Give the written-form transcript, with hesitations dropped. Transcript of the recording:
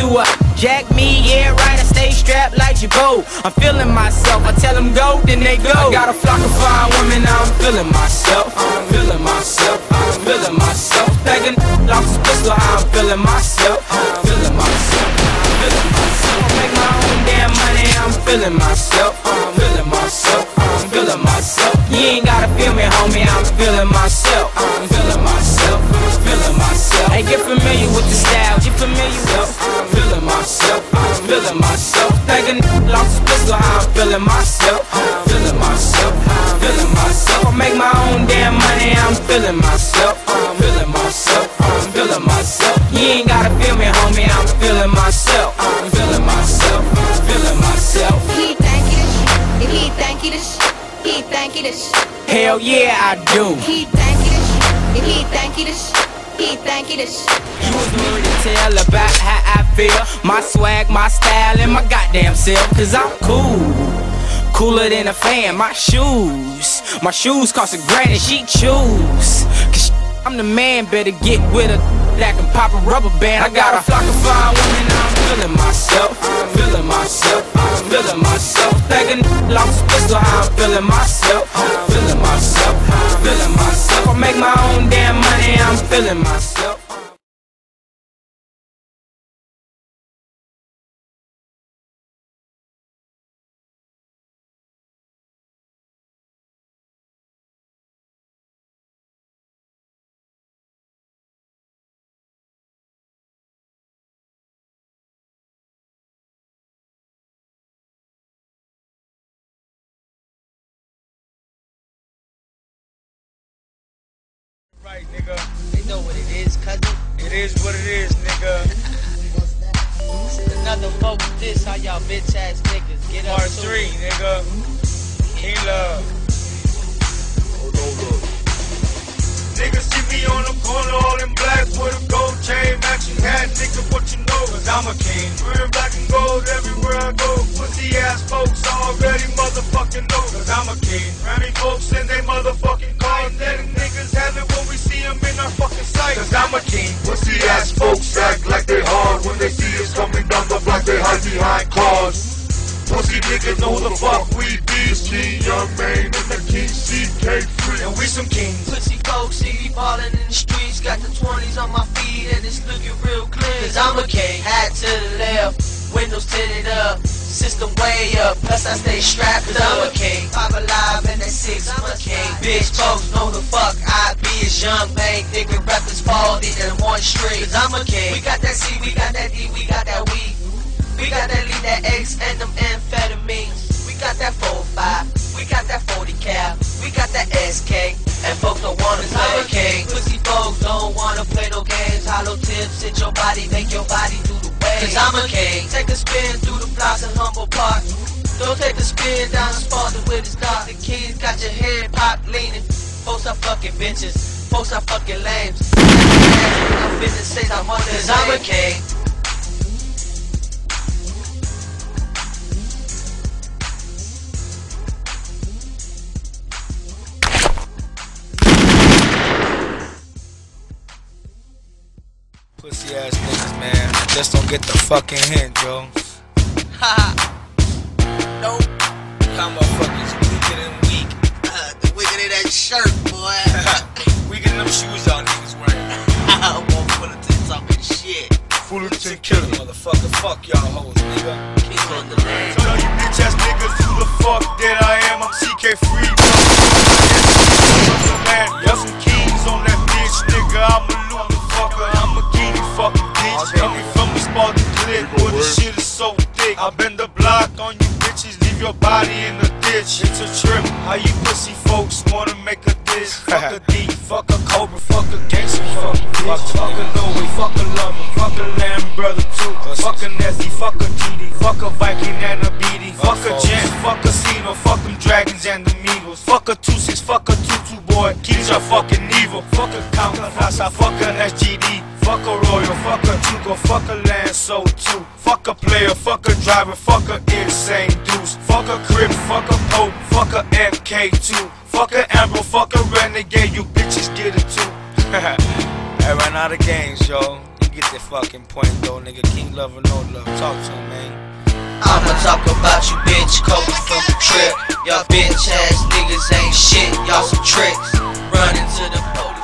to a jack me, yeah right, I stay strapped like Jabot. I'm feeling myself, I tell them go, then they go. I got a flock of fine women, now I'm feeling myself. I'm feeling myself, I'm feeling myself. Thinking lost his pistol, how I'm feeling myself. I'm feeling myself, I'm feeling myself. I make my own damn money, I'm feeling myself. I'm feeling myself, I'm feeling myself. You ain't gotta feel me, homie, I'm feeling myself. I'm feeling myself, I'm feeling myself. Hey, get familiar with the style, get familiar with I'm feeling myself, I'm feeling myself. Thinking lost his pistol, how I'm feeling myself. I'm feeling myself, I'm feeling myself. I make my own damn money, I'm feeling myself. I'm feeling myself, I'm feeling myself. You ain't gotta feel me, homie, I'm feeling myself. I'm feeling myself, I'm feeling myself. He think he the shit, he think he the shit, he think he the shit. Hell yeah, I do. He think he the shit, he think he the shit, he think he the shit. You was worried to tell about how I feel, my swag, my style, and my goddamn self. Cause I'm cool, cooler than a fan. My shoes cost $1,000 and she choose. Cause I'm the man, better get with her that can pop a rubber band. I got a flock of fine women, now I'm feeling myself. I'm feeling myself, I'm feeling myself. Thinking lost his pistol, how I'm feeling myself. I'm feeling myself, I'm feeling myself. I make my own damn money, I'm feeling myself. Right, nigga. They know what it is, cousin. It is what it is, nigga. Another vote for this, how y'all bitch ass niggas get up Part to 3, nigga. King Love. Niggas see me on the corner, all in black with a gold chain, matching hat, nigga, what you know? Cause I'm a king. Wearing black and gold everywhere I go. Pussy ass folks already motherfucking know. Cause I'm a king. Grammy folks in they motherfucking cars. Letting niggas have it when we see them in our fucking sight. Cause I'm a king. Pussy ass folks act like they hard when they see us coming down the block. They hide behind cars. Pussy niggas know the fuck we be. It's King Young Maine and the King CK3. And we some kings. Pussy folks see me ballin' in the streets. Got the 20s on my feet and it's looking real clean. Cause I'm a king. Hat to the left, windows tinted up, system way up, plus I stay strapped up. I'm a king. Pop alive and that 6, I'm a king. Bitch folks know the fuck I be. It's Young Maine, thinking rappers fall in one street. Cause I'm a king. We got that C, we got that D, we got that weed. We got that lead, that X, and them amphetamines. We got that 4-5, we got that 40 cal, we got that SK, and folks don't wanna play a king. Pussy folks don't wanna play no games. Hollow tips hit your body, make your body do the waves. Cause I'm a king. Take a spin through the blocks in Humble Park. Don't take a spin down the Spalding with his dog. The keys got your head pop leaning. Folks are fucking bitches, folks are fucking lames. I'm finna say I'm on this. Cause I'm a king. Pussy ass niggas, man. Just don't get the fucking hint, Joe. Haha. Nope. Y'all motherfuckers weaker than weak. The wicked of that shirt, boy. Weaker than them shoes y'all niggas wearing. I won't pull it to talking shit. Fullerton killer, motherfucker. Fuck y'all hoes, nigga. King on the land. Tell you bitch ass niggas who the fuck that I am. I'm CK3. Y'all some kings on that bitch, nigga. I'm a motherfucker. I'm a king, you fucking bitch. Coming from the Spalding clip where the shit is so thick. I bend the block on you bitches, leave your body in the ditch. It's a trip. How you pussy folks wanna make a diss? Fuck a D, fuck a Cobra, fuck a gangster, fuck a bitch. Fuck a Louie, fuck a Lover, fuck a Lamb brother too. Fuck a Nessie, fuck a TD, fuck a Viking and a BD. Fuck a Gent, fuck a Cino, fuck them Dragons and the Eagles. Fuck a 2-6, fuck a 2-2 boy. Kids are fucking evil. Fuck a Count Casa, fuck a SGD. Fuck a Royal, fuck a Tuco, fuck a Lanso too. Fuck a player, fuck a driver, fuck a insane deuce. Fuck a Crip, fuck a Pope, fuck a MK2. Fuck a Amber, fuck a Renegade, you bitches get it too. I ran out of games, yo. You get the fucking point though, nigga. King love or no love. Talk to him, man. I'ma talk about you, bitch, Kobe from the trip. Y'all bitch ass niggas ain't shit, y'all some tricks. Running to the police.